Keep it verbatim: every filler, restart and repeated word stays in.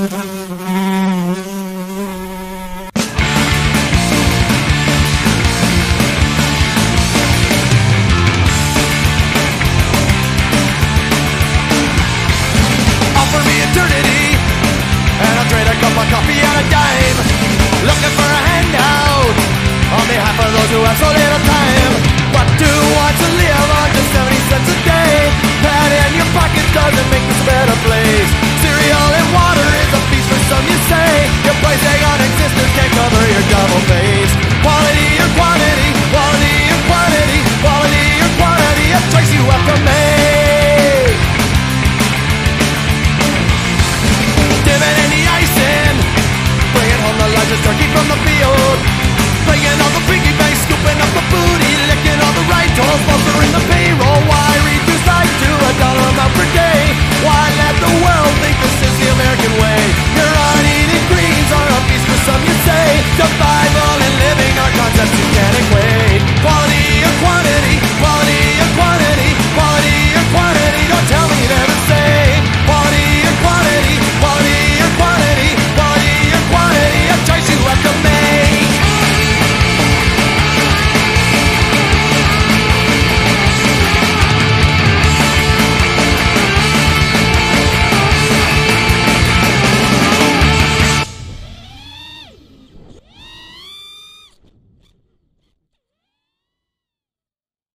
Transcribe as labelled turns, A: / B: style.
A: Offer me eternity, and I'll trade a cup of coffee and a dime. Looking for a handout on behalf of those who have so little time. But who wants to live on just seventy cents a day? That in your pocket doesn't make this a better place. Cereal and water